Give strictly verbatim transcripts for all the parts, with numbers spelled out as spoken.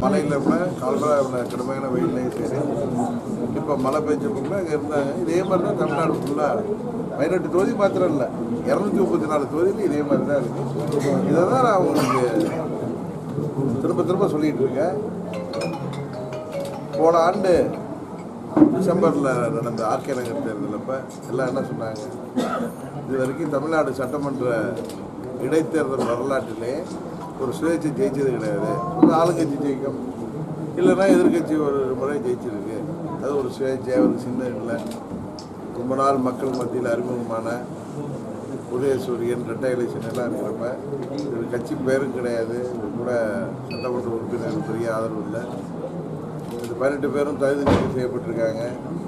மழையில் கூட கால்பரா கடுமையான வெயிலையும் சரி இப்போ மழை பெஞ்சப்போ கூட அங்கே இருந்தாங்க. இதே மாதிரி தான் தமிழ்நாடு ஃபுல்லாக பதினெட்டு தொகுதி மாத்திரம் இல்லை, இரநூத்தி முப்பத்தி நாலு தொகுதியில் இதே மாதிரி தான் இருக்குது. இதை தான் நான் உங்களுக்கு திரும்ப திரும்ப சொல்லிகிட்டு இருக்கேன். போன ஆண்டு டிசம்பரில் நடந்த ஆர்கே நகர் தேர்தல் அப்போ எல்லாம் என்ன சொன்னாங்க, இது வரைக்கும் தமிழ்நாடு சட்டமன்ற இடைத்தேர்தல் வரலாற்றிலே ஒரு சுயேட்சை ஜெயிச்சது கிடையாது. ஒரு ஆளுங்கட்சி ஜெயிக்கும், இல்லைன்னா எதிர்கட்சி ஒரு முறை ஜெயிச்சிருக்கு. அது ஒரு சுயேட்சை, ஒரு சின்ன இல்லை. ரொம்ப நாள் மக்கள் மத்தியில் அறிமுகமான உதயசூரியன் ரெட்டை எலெக்ஷன் எல்லாம் இருக்கிறப்ப ஒரு கட்சி பேரும் கிடையாது, கூட சட்டமன்ற உறுப்பினர் பெரிய ஆதரவு இல்லை. இந்த பதினெட்டு பேரும் தகுதி நீக்கம் செய்யப்பட்டிருக்காங்க.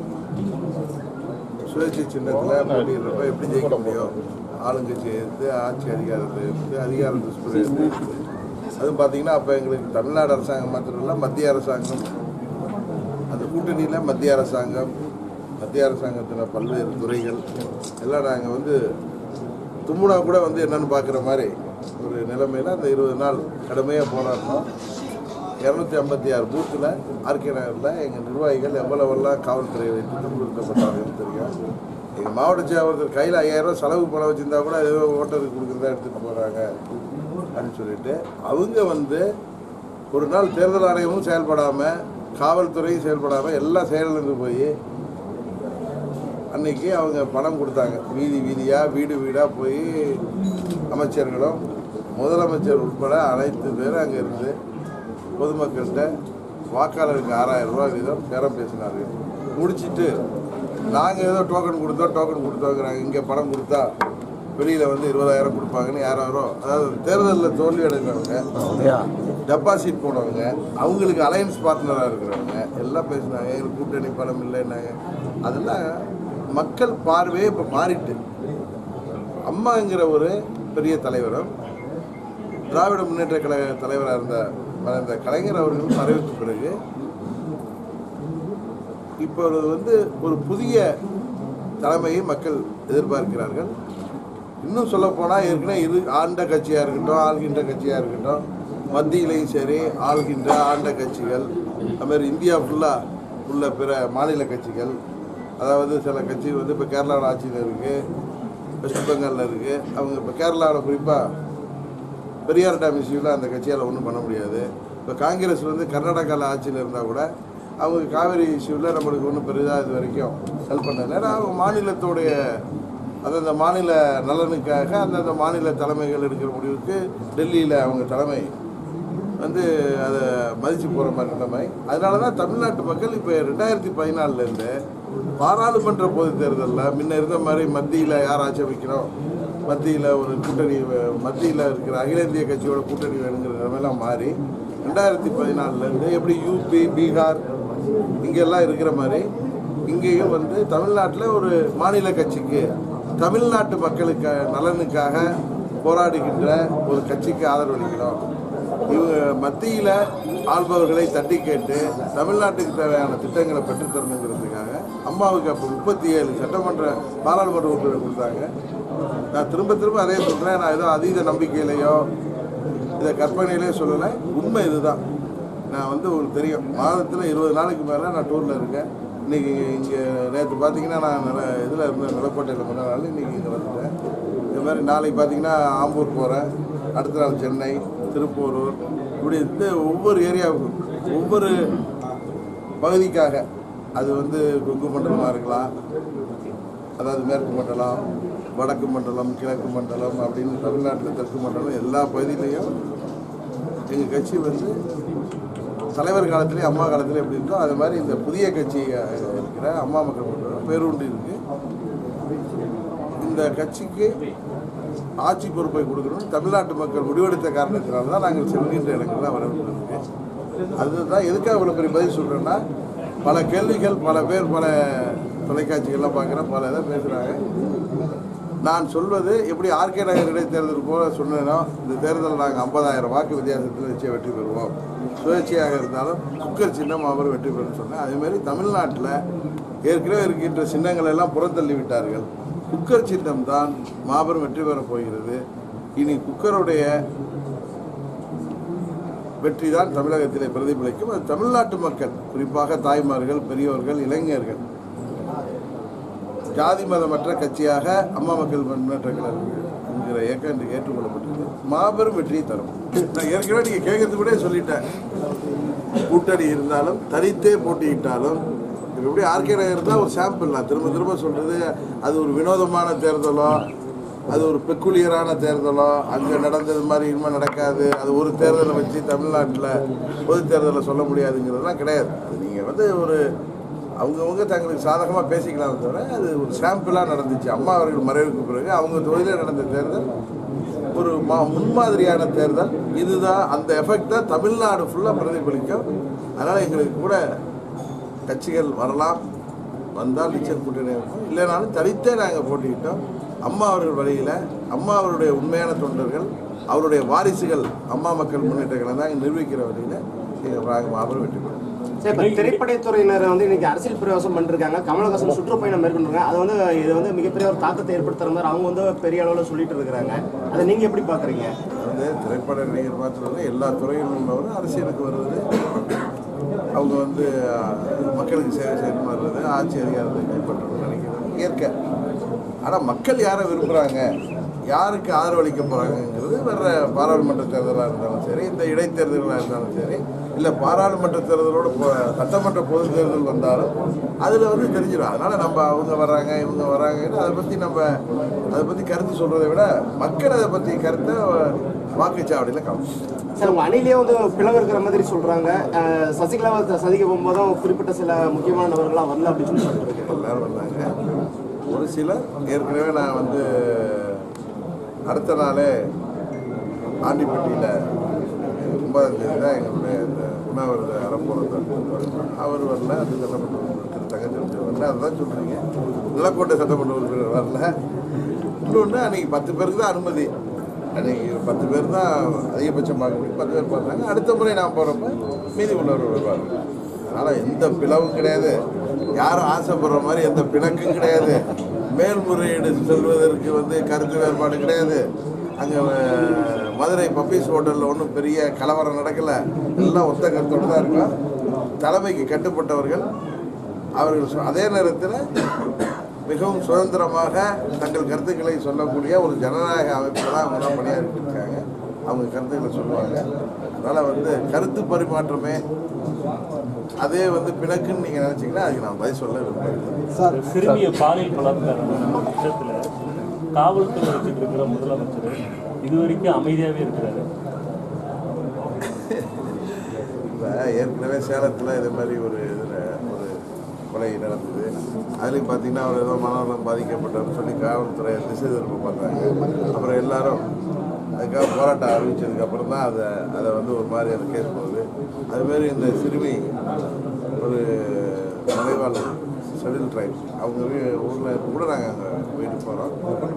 சுயேட்சை சின்னத்தில் போட்டிடுறப்ப எப்படி ஜெயிக்க முடியும்? ஆளுங்கட்சியை எடுத்து ஆட்சி அதிகாரத்தை எடுத்து அதிகாரம் துஷ்பிரயோகம் எடுத்து அதுவும் பார்த்தீங்கன்னா அப்போ எங்களுக்கு தமிழ்நாடு அரசாங்கம் மாத்திரம் இல்லை, மத்திய அரசாங்கம், அந்த கூட்டணியில் மத்திய அரசாங்கம், மத்திய அரசாங்கத்தில் பல்வேறு துறைகள் எல்லாம் நாங்கள் வந்து தும்முனா கூட வந்து என்னென்னு பார்க்குற மாதிரி ஒரு நிலைமையில் அந்த இருபது நாள் கடுமையாக போராடினோம். இரநூத்தி ஐம்பத்தி ஆறு பூத்தில் ஆர்கே நகரில் எங்கள் நிர்வாகிகள் எவ்வளவெல்லாம் காவல்துறை வைத்து துன்புறுத்தப்பட்டாங்கன்னு தெரியும். எங்கள் மாவட்ட செயலாளர் கையில் ஐயாயிரம் செலவு பணம் வச்சுருந்தா கூட ஏதோ ஓட்டருக்கு கொடுக்குறதா எடுத்துகிட்டு போகிறாங்க அப்படின்னு சொல்லிட்டு அவங்க வந்து ஒரு நாள் தேர்தல் ஆணையமும் செயல்படாமல் காவல்துறையும் செயல்படாமல் எல்லாம் செயலிழந்து போய் அன்னைக்கு அவங்க பணம் கொடுத்தாங்க. வீதி வீதியாக வீடு வீடாக போய் அமைச்சர்களும் முதலமைச்சர் உட்பட அனைத்து பேரும் அங்கே இருந்து பொதுமக்கள்கிட்ட வாக்காளருக்கு ஆறாயிரம் ரூபா வீதம் பேரம் பேசினார்கள். முடிச்சுட்டு நாங்கள் ஏதோ டோக்கன் கொடுத்தோம் டோக்கன் கொடுத்தோங்கிறாங்க. இங்கே பணம் கொடுத்தா வெளியில் வந்து இருபதாயிரம் கொடுப்பாங்கன்னு யாராயிரம், அதாவது தேர்தலில் தோல்வி அடைகிறவங்க, டெபாசிட் போனவங்க, அவங்களுக்கு அலையன்ஸ் பார்ட்னராக இருக்கிறவங்க எல்லாம் பேசினாங்க. எங்களுக்கு கூட்டணி பணம் இல்லைன்னாங்க. அதெல்லாம் மக்கள் பார்வையே இப்போ மாறிட்டு, அம்மாங்கிற ஒரு பெரிய தலைவரும் திராவிட முன்னேற்ற கழக தலைவராக இருந்த இந்த கலைஞர் அவர்களும் மறைவுக்கு பிறகு இப்போ வந்து ஒரு புதிய தலைமையை மக்கள் எதிர்பார்க்கிறார்கள். இன்னும் சொல்ல போனால் ஏற்கனவே இரு ஆண்ட கட்சியாக இருக்கட்டும், ஆள்கின்ற கட்சியாக இருக்கட்டும், மத்தியிலையும் சரி ஆள்கின்ற ஆண்ட கட்சிகள், அதுமாதிரி இந்தியா ஃபுல்லாக உள்ள பிற மாநில கட்சிகள், அதாவது சில கட்சிகள் வந்து இப்போ கேரளாவில் ஆட்சியில் இருக்குது, வெஸ்ட் பெங்காலில் இருக்குது. அவங்க இப்போ கேரளாவில் குறிப்பாக பெரியார் டேம் இஷ்யூவில் அந்த கட்சியால் ஒன்றும் பண்ண முடியாது. இப்போ காங்கிரஸ் வந்து கர்நாடகாவில் ஆட்சியில் இருந்தால் கூட அவங்க காவிரி இஷ்யூவில் நம்மளுக்கு ஒன்றும் பெரிதாக இது வரைக்கும் ஹெல்ப் பண்ணல. ஏன்னா அவங்க மாநிலத்துடைய அந்தந்த மாநில நலனுக்காக அந்தந்த மாநில தலைமைகள் எடுக்கிற முடிவுக்கு டெல்லியில் அவங்க தலைமை வந்து அதை மதித்து போகிற மாதிரி நிலைமை. அதனால தான் தமிழ்நாட்டு மக்கள் இப்போ ரெண்டாயிரத்தி பதினாலுலேருந்து பாராளுமன்ற பொதுத் தேர்தலில் முன்ன இருந்த மாதிரி மத்தியில் யார் ஆட்சி அமைக்கிறோம், மத்தியில் ஒரு கூட்டணி, மத்தியில் இருக்கிற அகில இந்திய கட்சியோட கூட்டணி வேணுங்கிற நிலைமையெல்லாம் மாறி ரெண்டாயிரத்தி பதினாலுலேருந்து எப்படி யூபி பீகார் இங்கெல்லாம் இருக்கிற மாதிரி இங்கேயும் வந்து தமிழ்நாட்டில் ஒரு மாநில கட்சிக்கு தமிழ்நாட்டு மக்களுக்கு நலனுக்காக போராடுகின்ற ஒரு கட்சிக்கு ஆதரவளிக்கிறோம். இவங்க மத்தியில் ஆள்பவர்களை தட்டி கேட்டு தமிழ்நாட்டுக்கு தேவையான திட்டங்களை பெற்றுத்தரணுங்கிறதுக்காக அம்மாவுக்கு அப்போ முப்பத்தி ஏழு சட்டமன்ற பாராளுமன்ற உறுப்பினர் கொடுத்தாங்க. நான் திரும்ப திரும்ப அதே சொல்கிறேன். நான் ஏதோ அதீத நம்பிக்கையிலையோ இதை கற்பனையிலேயே சொல்லலை, உண்மை இதுதான். நான் வந்து உங்களுக்கு தெரியும், மாதத்தில் இருபது நாளைக்கு மேலே நான் டூரில் இருக்கேன். இன்றைக்கி இங்கே நேற்று பார்த்தீங்கன்னா நான் நில இதில் இருந்தேன், நிலக்கோட்டையில் பண்ண நாள் இன்றைக்கி இங்கே வந்துட்டேன். இது மாதிரி நாளைக்கு பார்த்தீங்கன்னா ஆம்பூர் போகிறேன், அடுத்த நாள் சென்னை, திருப்பூரூர், இப்படி இருந்து ஒவ்வொரு ஏரியாவுக்கும் ஒவ்வொரு பகுதிக்காக, அது வந்து கொங்கு மண்டலமாக இருக்கலாம், அதாவது மேற்கு மண்டலம், வடக்கு மண்டலம், கிழக்கு மண்டலம் அப்படின்னு தமிழ்நாட்டில் தெற்கு மண்டலம் எல்லா பகுதியிலையும் எங்கள் கட்சி வந்து தலைவர் காலத்திலே அம்மா காலத்திலே எப்படி இருக்கோ அது மாதிரி இந்த புதிய கட்சி இருக்கிற அம்மா மக்கள் மன்றம் பேருண்டு இருக்குது. இந்த கட்சிக்கு ஆட்சி பொறுப்பை கொடுக்கணும்னு தமிழ்நாட்டு மக்கள் முடிவெடுத்த காரணத்தினால தான் நாங்கள் செல்கின்ற இடங்கள்லாம் வரவிருக்கு. அதுதான் எதுக்காக இவ்வளோ பெரிய பதில் சொல்கிறேன்னா, பல கேள்விகள் பல பேர் பல தொலைக்காட்சிகள்லாம் பார்க்குறேன், பல இதை பேசுகிறாங்க. நான் சொல்வது எப்படி ஆர்கே நகர் இடைத்தேர்தல் போல சொன்னேனோ, இந்த தேர்தலில் நாங்கள் ஐம்பதாயிரம் வாக்கு வித்தியாசத்தில் நிச்சயம் வெற்றி பெறுவோம், சுயேட்சையாக இருந்தாலும் குக்கர் சின்னம் அவர் வெற்றி பெறும் சொன்னேன். அதேமாதிரி தமிழ்நாட்டில் ஏற்கனவே இருக்கின்ற சின்னங்கள் எல்லாம் புறந்தள்ளி விட்டார்கள். குக்கர் சின்னம் தான் மாபெரும் வெற்றி பெறப் போகிறது. இனி குக்கருடைய வெற்றி தான் தமிழகத்திலே பிரதிபலிக்கும். அது தமிழ்நாட்டு மக்கள், குறிப்பாக தாய்மார்கள், பெரியோர்கள், இளைஞர்கள், ஜாதி மதமற்ற கட்சியாக அம்மா மக்கள் முன்னேற்ற கழகம் என்கிற இயக்கம் இன்று ஏற்றுக்கொள்ளப்பட்டது. மாபெரும் வெற்றியை தரும். நான் ஏற்கனவே நீங்கள் கேட்கறது கூட சொல்லிட்டேன். கூட்டணி இருந்தாலும் தனித்தே போட்டியிட்டாலும் இப்போ எப்படி ஆர்கே நகர் தான் ஒரு சாம்பிள். நான் திரும்ப திரும்ப சொல்கிறது, அது ஒரு வினோதமான தேர்தலோ, அது ஒரு பெக்குலியரான தேர்தலோ, அங்கே நடந்தது மாதிரி இனிமேல் நடக்காது, அது ஒரு தேர்தலை வச்சு தமிழ்நாட்டில் பொது தேர்தலில் சொல்ல முடியாதுங்கிறதுலாம் கிடையாது. அது நீங்கள் வந்து ஒரு அவங்கவுங்க தங்களுக்கு சாதகமாக பேசிக்கலாம் தவிர அது ஒரு சாம்பிளாக நடந்துச்சு. அம்மா அவர்கள் மறைவுக்கு பிறகு அவங்க தொழிலில் நடந்த தேர்தல் ஒரு மா முன்மாதிரியான தேர்தல். இதுதான் அந்த எஃபெக்ட் தான் தமிழ்நாடு ஃபுல்லாக பிரதிபலிக்கும். அதனால் எங்களுக்கு கூட கட்சிகள் வரலாம், வந்தால் நிச்சயம் கூட்டணி இருக்கும், இல்லைனாலும் தனித்தே நாங்கள் போட்டிக்கிட்டோம். அம்மா அவர்கள் வழியில் அம்மா அவருடைய உண்மையான தொண்டர்கள், அவருடைய வாரிசுகள் அம்மா மக்கள் முன்னேற்ற கழகம் தான் நிரூபிக்கிற வழியில் எங்கள் மாபெரும் வெற்றி பெறும். சரி, இப்போ திரைப்படத்துறையினர் வந்து இன்னைக்கு அரசியல் பிரவேசம் பண்ணிருக்காங்க, கமலஹாசன் சுற்றுப்பயணம் மேற்கொண்டிருக்காங்க. அது வந்து இது வந்து மிகப்பெரிய ஒரு தாக்கத்தை ஏற்படுத்துற மாதிரி அவங்க வந்து பெரிய அளவில் சொல்லிட்டு இருக்கிறாங்க. அதை நீங்கள் எப்படி பார்க்குறீங்க? வந்து திரைப்பட நடிகர் மாத்திரம் எல்லா துறையிலும் உள்ளவரும் அரசியலுக்கு வருவது, அவங்க வந்து மக்களுக்கு சேவை செய்யணும் வர்றது, ஆட்சி அதிகாரத்தை கைப்பற்றணும்னு நினைக்கிறது இயற்கை. ஆனால் மக்கள் யாரை விரும்புகிறாங்க, யாருக்கு ஆதரவளிக்க போகிறாங்கங்கிறது வர்ற பாராளுமன்ற தேர்தலாக இருந்தாலும் சரி, இந்த இடைத்தேர்தலாக இருந்தாலும் சரி, இல்லை பாராளுமன்ற தேர்தலோடு சட்டமன்ற பொது தேர்தல் வந்தாலும் அதில் வந்து தெரிஞ்சிடும். அதனால் நம்ம அவங்க வர்றாங்க இவங்க வர்றாங்கன்னு அதை பற்றி நம்ம அதை பற்றி கருத்து சொல்கிறத விட மக்கள் அதை பற்றி கருத்தை வாக்குச்சாவடியில் காமிச்சு. சார், உங்கள் அணிலேயே வந்து பிளவு இருக்கிற மாதிரி சொல்கிறாங்க. சசிகலாவை சந்திக்க போகும்போதும் குறிப்பிட்ட சில முக்கியமான நபர்களாக வரல அப்படின்னு சொல்லி சொல்லிட்டு எல்லாரும் வந்தாங்க. ஒரு சிலர் ஏற்கனவே நான் வந்து அடுத்த நாளே ஆண்டிப்பட்டியில் ஒன்பதாம் தேதி தான் எங்களுடைய இந்த உணவரது அறப்போறது அவர் வரல, அது சட்டமன்ற உறுப்பினர் திரு தங்கச்சி வரல. அதுதான் சொல்கிறீங்க, நிலக்கோட்டை சட்டமன்ற உறுப்பினர் வரல. இன்னொன்று அன்றைக்கி பத்து பேருக்கு தான் அனுமதி, அன்றைக்கி பத்து பேர் தான் அதிகபட்சம் பார்க்க முடியும், பத்து பேர் பார்த்தாங்க. அடுத்த முறை நான் போகிறப்ப மீதி உள்ளவர் வருவார். அதனால் எந்த பிளவும் கிடையாது, யாரும் ஆசைப்படுற மாதிரி எந்த பிணக்கும் கிடையாது, மேல்முறையீடு செல்வதற்கு வந்து கருத்து வேறுபாடு கிடையாது. அங்கே மதுரை பப்பீஸ் ஹோட்டலில் ஒன்றும் பெரிய கலவரம் நடக்கலை, எல்லாம் ஒத்த கருத்தோடு தான் இருக்கும். தலைமைக்கு கட்டுப்பட்டவர்கள் அவர்கள் அதே நேரத்தில் மிகவும் சுதந்திரமாக தங்கள் கருத்துக்களை சொல்லக்கூடிய ஒரு ஜனநாயக அமைப்பில் தான் அவங்க தான் பணியாற்றிட்டு இருக்காங்க. அவங்க கருத்துக்களை சொல்லுவாங்க. அதனால் வந்து கருத்து பரிமாற்றமே அதே வந்து பிணக்குன்னு நீங்கள் நினச்சிங்கன்னா அதுக்கு நான் பதில் சொல்ல விரும்புகிறேன். சார், சிறுமிய பாலியல் பலாத்காரம் விஷயத்தில் காவல்துறை வச்சுட்டு இருக்கிற முதலமைச்சர் இது வரைக்கும் அமைதியாகவே இருக்கிறாரு. இப்போ ஏற்கனவே சேலத்தில் இது மாதிரி ஒரு இதில் ஒரு கொலை நடந்தது. அதுலேயும் பார்த்தீங்கன்னா அவர் ஏதோ மனநலம் பாதிக்கப்பட்டவர் சொல்லி காவல்துறை திசை திரும்ப பார்த்தாங்க. அப்புறம் எல்லாரும் அதுக்காக போராட்டம் அறிவித்ததுக்கப்புறம் தான் அதை அதை வந்து ஒரு மாதிரி அந்த கேஸ் போகுது. அதுமாரி இந்த சிறுமி ஒரு மலைவாழ் ஷெடியூல் ட்ரைப் அவங்க ஊரில் கூட நாங்கள் அங்கே போயிட்டு போகிறோம்.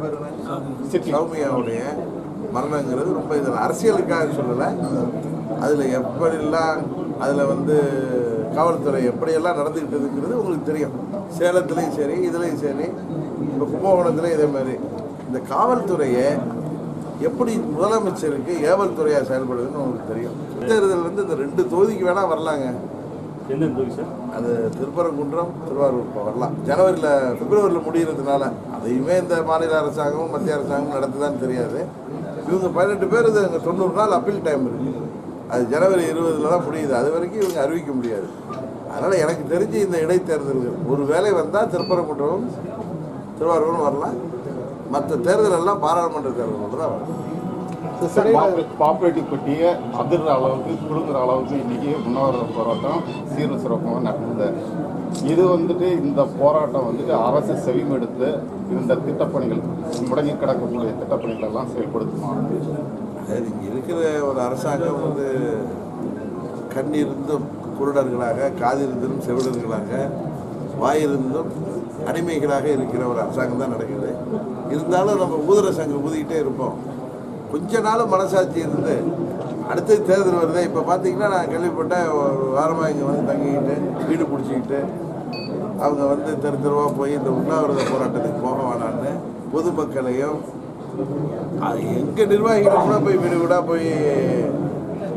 சௌமியாவுடைய மரணங்கிறது ரொம்ப இதில் அரசியலுக்காக சொல்லலை, அதில் எப்படிலாம் அதில் வந்து காவல்துறை எப்படியெல்லாம் நடந்துக்கிட்டதுங்கிறது உங்களுக்கு தெரியும். சேலத்துலேயும் சரி, இதுலேயும் சரி, இப்போ கும்பகோணத்துலேயும் இதே மாதிரி இந்த காவல்துறையை எப்படி முதலமைச்சருக்கு ஏவல் துறையாக செயல்படுதுன்னு உங்களுக்கு தெரியும். தேர்தல் வந்து இந்த ரெண்டு தொகுதிக்கு வேணால் வரலாங்க. எந்த தொகுதி சார்? அது திருப்பரங்குன்றம், திருவாரூர் வரலாம். ஜனவரியில் பிப்ரவரியில் முடிகிறதுனால அதையுமே இந்த மாநில அரசாங்கமும் மத்திய அரசாங்கமும் நடத்துதான்னு தெரியாது. இவங்க பதினெட்டு பேர் இது அங்கே தொண்ணூறு நாள் அப்பீல் டைம் இருக்குது. அது ஜனவரி இருபதில் தான் முடியுது. அது வரைக்கும் இவங்க அறிவிக்க முடியாது. அதனால் எனக்கு தெரிஞ்சு இந்த இடைத்தேர்தல்கள் ஒரு வேளை வந்தால் திருப்பரங்குன்றமும் திருவாரூரும் வரலாம். மற்ற தேர்தல் எல்லாம் பாராளுமன்ற தேர்தல் தான் வரும். பாப்புலேட்டிவ் பட்டியை அதிர்ற அளவுக்கு குழுங்குற அளவுக்கு இன்றைக்கி உண்ணாவிரத போராட்டம் சீரும் சிறப்பாக நடந்தது. இது வந்துட்டு இந்த போராட்டம் வந்துட்டு அரசு செவிமெடுத்து இந்த திட்டப்பணிகள் முடங்கி கிடக்கக்கூடிய திட்டப்பணிகள் எல்லாம் செயல்படுத்துமா? அதாவது இங்கே இருக்கிற ஒரு அரசாங்கம் வந்து கண்ணிருந்தும் குருடர்களாக, காதிருந்தும் செவிடர்களாக, வாயிருந்தும் அடிமைகளாக இருக்கிற ஒரு அரசாங்கம் தான் நடக்குது. இருந்தாலும் நம்ம ஊதர சங்கம் ஊதிக்கிட்டே இருப்போம். கொஞ்ச நாள் மனசாட்சி இருந்து அடுத்த தேர்தல் வருது. இப்போ பார்த்தீங்கன்னா நான் கேள்விப்பட்டேன், ஒரு வாரமாக இங்கே வந்து தங்கிக்கிட்டு வீடு பிடிச்சிக்கிட்டு அவங்க வந்து தெரு தெருவாக போய் இந்த உண்ணாவிரத போராட்டத்துக்கு போக வேணான்னு பொதுமக்களையும் எங்கள் நிர்வாகிகள் கூட போய் வீடு வீடாக போய்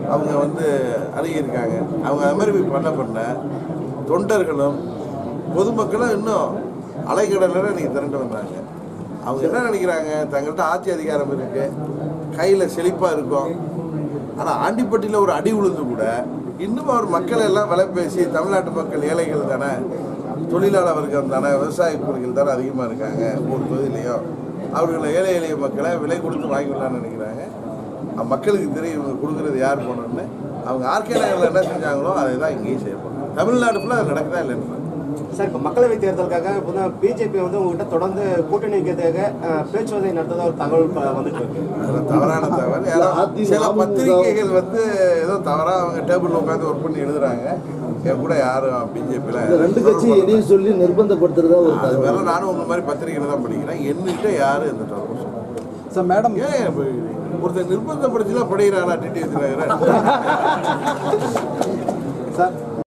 அவங்க வந்து அணுகியிருக்காங்க. அவங்க அது மாதிரி போய் பண்ண பண்ண தொண்டர்களும் பொதுமக்களும் இன்னும் அலைக்கடலில் நீங்கள் திரண்டு வந்தாங்க. அவங்க என்ன நினைக்கிறாங்க, தங்கள்கிட்ட ஆட்சி அதிகாரம் இருக்கு, கையில் செழிப்பாக இருக்கும். ஆனால் ஆண்டிப்பட்டியில் ஒரு அடி உளுந்து கூட இன்னும் அவர் மக்கள் எல்லாம் விலை பேசி, தமிழ்நாட்டு மக்கள் ஏழைகள் தானே, தொழிலாளர் வர்க்கம் தானே, விவசாய கூலிகள் தானே அதிகமாக இருக்காங்க ஒவ்வொரு தொகுதியிலையும், அவர்களை ஏழை எளிய மக்களை விலை கொடுத்து வாங்கிக்கலாம்னு நினைக்கிறாங்க. மக்களுக்கு தெரியும் இவங்க கொடுக்குறது யார் போனோன்னு. அவங்க ஆர்கே நகரில் என்ன செஞ்சாங்களோ அதை தான் இங்கேயும் செய்யப்படும். தமிழ்நாடு ஃபுல்லாக அது நடக்குதா இல்லைன்னு சார், இப்போ மக்களவை தேர்தலுக்காக இப்போ தான் பிஜேபி வந்து உங்ககிட்ட தொடர்ந்து கூட்டணி வைக்கிறதுக்காக பேச்சுவார்த்தை நடத்ததா ஒரு தகவல் வந்துட்டு இருக்கு. அதெல்லாம் தவறான தகவல். யாரோ சில பத்திரிகைகள் வந்து ஏதோ தவறாக அவங்க டேபிள் உட்காந்து ஒர்க் பண்ணி எழுதுறாங்க. என் கூட யாரும் பிஜேபியில் ரெண்டு கட்சி எதையும் சொல்லி நிர்பந்தப்படுத்துறதா ஒரு அது வேற. நானும் உங்க மாதிரி பத்திரிகையில் தான் படிக்கிறேன். என்கிட்ட யாரும் எந்த தகவல் சார் மேடம் ஏன் ஒருத்தர் நிர்பந்தப்படுத்திலாம் படிக்கிறானா டிடி சார்